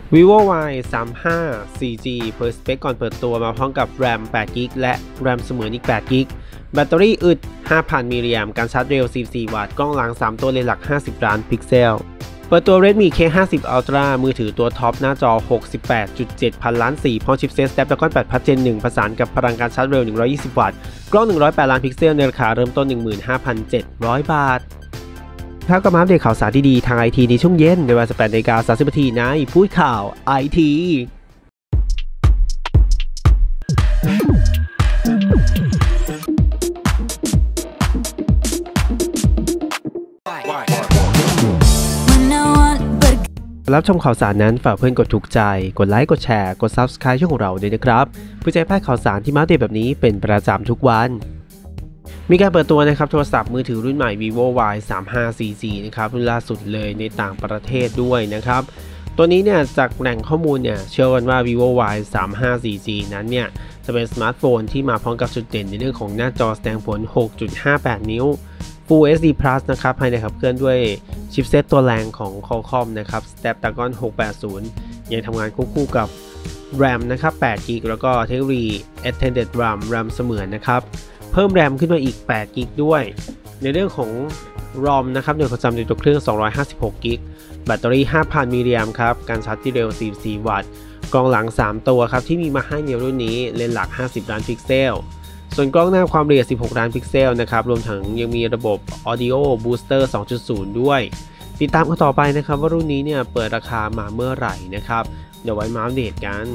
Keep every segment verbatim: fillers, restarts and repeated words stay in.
vivo Y สามสิบห้า โฟร์จี เผยสเปคก่อนเปิดตัวมาพร้อมกับ แรม แปด จี บี และ แรม เสมือนอีก แปด จี บี แบตเตอรี่อึด ห้าพัน มิลลิแอมป์การชาร์จเร็ว สี่สิบสี่ วัตต์กล้องหลัง สาม ตัวเลนส์หลัก ห้าสิบ ล้านพิกเซลเปิดตัว Redmi เค ห้าสิบ Ultra มือถือตัวท็อปหน้าจอ หกสิบแปดจุดเจ็ด พันล้านสีพร้อมชิปเซ็ต Snapdragon แปด พัน Gen หนึ่ง ประสานกับพลังการชาร์จเร็ว หนึ่งร้อยยี่สิบ วัตต์ กล้อง หนึ่งร้อยแปด ล้านพิกเซลในราคาเริ่มต้น หนึ่งหมื่นห้าพันเจ็ดร้อย บาทครับก็มาอัปเดตข่าวสารดีๆทาง ไอ ที ในช่วงเย็นในเวลา สิบแปดนาฬิกาสามสิบนาทีในพูดข่าว ไอ ที รับชมข่าวสารนั้นฝากเพื่อนกดถูกใจกดไลค์กดแชร์กด ซับสไครบ์ ช่องของเราด้วยนะครับเพื่อจะให้พลาดข่าวสารที่มาอัปเดตแบบนี้เป็นประจำทุกวันมีการเปิดตัวนะครับโทรศัพท์มือถือรุ่นใหม่ vivo Y สามสิบห้า โฟร์จี นะครับรุ่นล่าสุดเลยในต่างประเทศด้วยนะครับตัวนี้เนี่ยจากแหล่งข้อมูลเนี่ยเชื่อกันว่า vivo Y สามสิบห้า โฟร์จี นั้นเนี่ยจะเป็นสมาร์ทโฟนที่มาพร้อมกับจุดเด่นในเรื่องของหน้าจอแสดงผล หกจุดห้าแปด นิ้ว Full เอช ดี Plus นะครับภายในขับเคลื่อนด้วยชิปเซตตัวแรงของ Qualcomm นะครับ Snapdragon หกแปดศูนย์ยังทำงานควบคู่กับ แรม นะครับ แปด จี บี แล้วก็เทคโนโลยี Extended แรม แรม เสมือนนะครับเพิ่ม แรม ขึ้นมาอีก แปด จี บี ด้วยในเรื่องของ รอม นะครับหน่วยความจำในตัวเครื่อง สองร้อยห้าสิบหก จี บี แบตเตอรี่ ห้าพัน มิลลิแอมป์ครับการชาร์จที่เร็ว สี่สิบสี่ วัตต์กล้องหลัง สาม ตัวครับที่มีมาให้ในรุ่นนี้เลนส์หลัก ห้าสิบ ล้านพิกเซลส่วนกล้องหน้าความละเอียด สิบหก ล้านพิกเซลนะครับรวมถึงยังมีระบบ Audio Booster สองจุดศูนย์ ด้วยติดตามกันต่อไปนะครับว่ารุ่นนี้เนี่ยเปิดราคามาเมื่อไหร่นะครับเดี๋ยวไว้มาอัปเดตกัน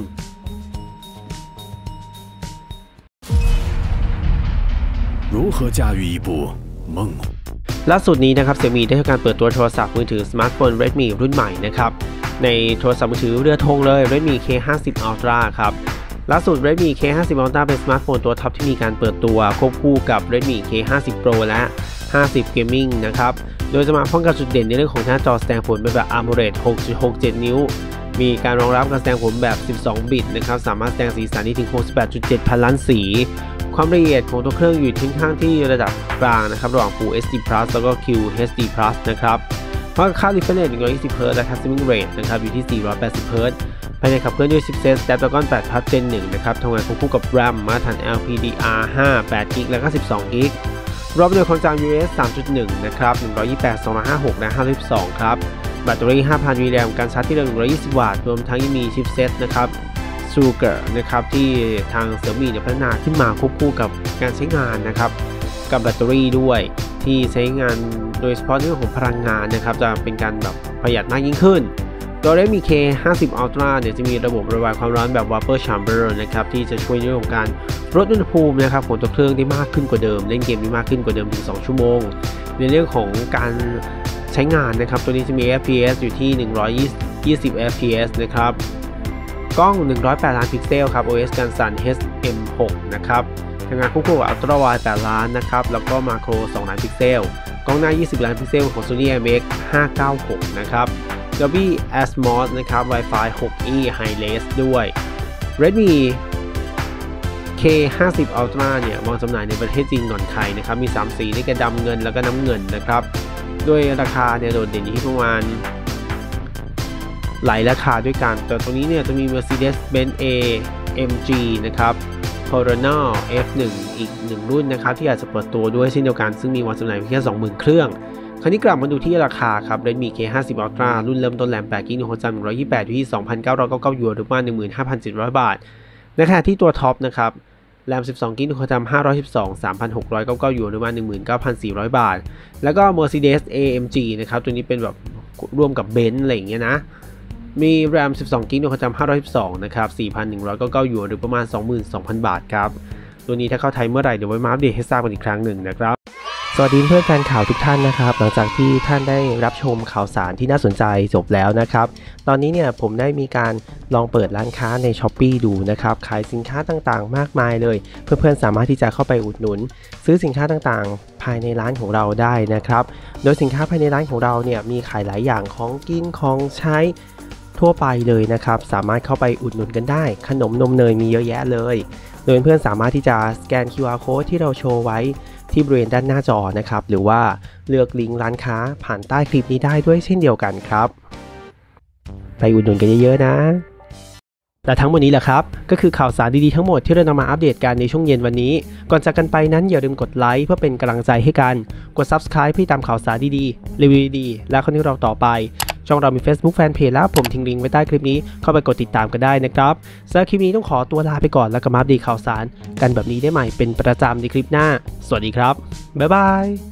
如何驾驭一部梦ล่าสุดนี้นะครับ Xiaomi ได้ทำการเปิดตัวโทรศัพท์มือถือสมาร์ทโฟน Redmi รุ่นใหม่นะครับในโทรศัพท์มือถือเรือธงเลย Redmi เค ห้าสิบ Ultra ครับล่าสุด Redmi เค ห้าสิบ Ultra เป็นสมาร์ทโฟนตัวท็อปที่มีการเปิดตัวควบคู่กับ Redmi เค ห้าสิบ Pro และ ห้าสิบ Gaming นะครับโดยจะมาพร้อมกับจุดเด่นในเรื่องของหน้าจอแสดงผลเป็นแบบ AMOLED หกจุดหกเจ็ด นิ้วมีการรองรับการแสดงผลแบบ สิบสอง บิตนะครับสามารถแสดงสีสันได้ถึง หกสิบแปดจุดเจ็ด พันล้านสีความละเอียดของตัวเครื่องอยู่ที่ข้างที่ระดับกลางนะครับระหว่าง Full เอช ดี Plus แล้วก็ คิว เอช ดี Plus นะครับเพราะค่า refresh rate หนึ่งร้อยยี่สิบ เฮิร์ตซ์ และ Transmit rate นะครับอยู่ที่ สี่ร้อยแปดสิบ เฮิร์ตซ์ ภายในขับเคลื่อนด้วยชิปเซต Snapdragon แปด พัน Gen หนึ่ง นะครับทำงานควบคู่กับ แรม มาตรฐาน แอล พี ดี อาร์ ห้า แปด จี บี แล้วก็ สิบสอง จี บี รอบหน่วยความจำ ยู เอช สามจุดหนึ่ง นะครับหนึ่งร้อยยี่สิบแปด สองร้อยห้าสิบหก และ ห้าร้อยสิบสอง ครับแบตเตอรี่ ห้าพัน มิลลิแอมป์การชาร์จที่เร็ว หนึ่งร้อยยี่สิบ วัตต์รวมทั้งยังมีชิปเซตนะครับSugar นะครับที่ทาง Xiaomi เนี่ยพัฒนาขึ้นมาควบคู่กับการใช้งานนะครับกับแบตเตอรี่ด้วยที่ใช้งานโดยเฉพาะเรื่องของพลังงานนะครับจะเป็นการแบบประหยัดมากยิ่งขึ้นโดย Redmi เค ห้าสิบ Ultra เนี่ยจะมีระบบระบายความร้อนแบบ Vapor Chamber นะครับที่จะช่วยในเรื่องของการลดอุณหภูมินะครับของตัวเครื่องได้มากขึ้นกว่าเดิมเล่นเกมได้มากขึ้นกว่าเดิมถึงสองชั่วโมงในเรื่องของการใช้งานนะครับตัวนี้จะมี เอฟ พี เอส อยู่ที่หนึ่งร้อยยี่สิบ เอฟ พี เอส นะครับกล้องหนึ่งร้อยแปดล้านพิกเซลครับ โอ เอส กันสั่น เอช เอ็ม หก นะครับทำงานควบคู่กับ Ultra Wide แปดล้านนะครับแล้วก็ Macro สองล้านพิกเซลกล้องหน้ายี่สิบล้านพิกเซลของ Sony ไอ เอ็ม เอ็กซ์ ห้าเก้าหก นะครับ Dolby Atmos นะครับ Wi-Fi หก อี High-res ด้วย Redmi เค ห้าสิบ Ultra เนี่ยวางจำหน่ายในประเทศจีนก่อนใครนะครับมีสามสีได้แก่ดำเงินแล้วก็น้ำเงินนะครับด้วยราคาเนี่ยโดดเด่นอยู่ที่ประมาณหลายราคาด้วยกันแต่ตรงนี้เนี่ยจะมี Mercedes-Benz เอ เอ็ม จี นะครับ Corona เอฟ หนึ่ง อีกหนึ่งรุ่นนะครับที่อาจจะเปิดตัวด้วยเช่นเดียวกันซึ่งมีวางจำหน่ายเพียงแค่ สองหมื่น เครื่องคราวนี้กลับมาดูที่ราคาครับ Redmi เค ห้าสิบ Ultra รุ่นเริ่มต้นแรม แปด จี บี หนึ่งความจำหนึ่งร้อยยี่สิบแปด อยู่ที่ สองพันเก้าร้อยเก้าสิบเก้า หยวนหรือประมาณ หนึ่งหมื่นห้าพันเจ็ดร้อย บาทในขณะที่ตัวท็อปนะครับแรม สิบสอง จี บี หนึ่งความจำห้าร้อยสิบสอง สามพันหกร้อยเก้าสิบเก้า หยวนหรือประมาณ หนึ่งหมื่นเก้าพันสี่ร้อย บาทแล้วก็ Mercedes เอ เอ็ม จี นะครับตัวนี้เป็นแบบร่วมกับ Benz อะไรอย่างเงี้ยนะมี แรม สิบสอง จี บี หนึ่งความจำห้าร้อยสิบสอง นะครับ สี่พันหนึ่งร้อยเก้าสิบเก้า หยวนหรือประมาณ สองหมื่นสองพัน บาทครับตัวนี้ถ้าเข้าไทยเมื่อไหร่เดี๋ยวไว้มาอัปเดตให้ทราบกันอีกครั้งหนึ่งนะครับสวัสดีเพื่อนแฟนข่าวทุกท่านนะครับหลังจากที่ท่านได้รับชมข่าวสารที่น่าสนใจจบแล้วนะครับตอนนี้เนี่ยผมได้มีการลองเปิดร้านค้าใน Shopee ดูนะครับขายสินค้าต่างๆมากมายเลยเพื่อนๆสามารถที่จะเข้าไปอุดหนุนซื้อสินค้าต่างๆภายในร้านของเราได้นะครับโดยสินค้าภายในร้านของเราเนี่ยมีขายหลายอย่างของกินของใช้ทั่วไปเลยนะครับสามารถเข้าไปอุดหนุนกันได้ขนมนมเนยมีเยอะแยะเลยโดยเพื่อนสามารถที่จะสแกน คิว อาร์ Code ที่เราโชว์ไว้ที่บริเวณด้านหน้าจอนะครับหรือว่าเลือกลิงก์ร้านค้าผ่านใต้คลิปนี้ได้ด้วยเช่นเดียวกันครับไปอุดหนุนกันเยอะๆนะและทั้งหมดนี้แหละครับก็คือข่าวสารดีๆทั้งหมดที่เรานำมาอัปเดตกันในช่วงเย็นวันนี้ก่อนจากกันไปนั้นอย่าลืมกดไลค์เพื่อเป็นกำลังใจให้กันกด ซับสไครบ์ เพื่อตามข่าวสารดีๆรีวิวดีๆและคอนเทนต์เราต่อไปช่องเรามี Facebook Fanpage แล้วผมทิ้งลิงก์ไว้ใต้คลิปนี้เข้าไปกดติดตามกันได้นะครับสำหรับคลิปนี้ต้องขอตัวลาไปก่อนแล้วก็มาอัปเดตข่าวสารกันแบบนี้ได้ใหม่เป็นประจำในคลิปหน้าสวัสดีครับบ๊ายบาย